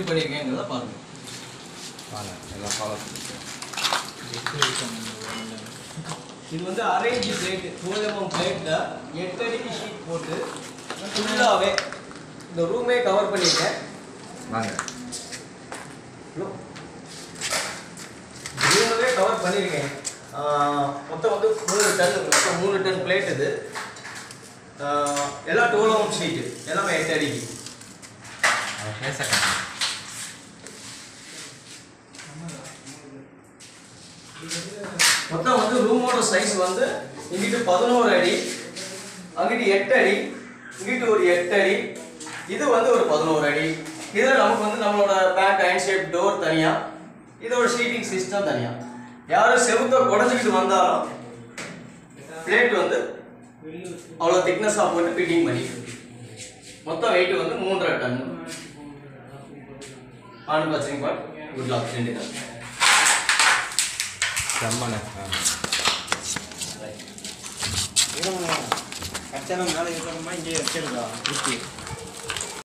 பண்ணியிருக்கேங்கிறத பாருங்கள். வாங்க எல்லாம் ஃபாலோ பண்ணிட்டு இது வந்து அரேஞ்ச் பிளேட் 12 mm பிளேட்டில் 8 அடிக்கு ஷீட் போட்டு ஃபுல்லாகவே இந்த ரூமே கவர் பண்ணியிருக்கேன். வாங்க ரூமே கவர் பண்ணியிருக்கேன். மொத்தம் வந்து 3 டன், மொத்தம் 3 டன் பிளேட் இது. எல்லாம் 12 mm ஷீட்டு, எல்லாமே 8 அடிக்கு. மொத்தம் வந்து ரூமோட சைஸ் வந்து இங்கிட்டு 11 அடி, அங்கிட்டு 8 அடி, இங்கிட்டு ஒரு 8 அடி, இது வந்து ஒரு 11 அடி. இதில் நமக்கு வந்து நம்மளோட பேக் அயன் ஷேப் டோர் தனியாக, இதோட ஷீட்டிங் சிஸ்டம் தனியாக. யாரும் செவுத்தை குடஞ்சிக்கிட்டு வந்தாலும் பிளேட் வந்து அவ்வளோ திக்னஸாக போட்டு ஃபிட்டிங் பண்ணிட்டு மொத்தம் வெயிட் வந்து 3.5 ton. Manufacturing part good luck 2 ton. செம்மண்ணே. கச்சாரம் மேலே இருக்கிறோமா இங்கே வச்சிருக்கா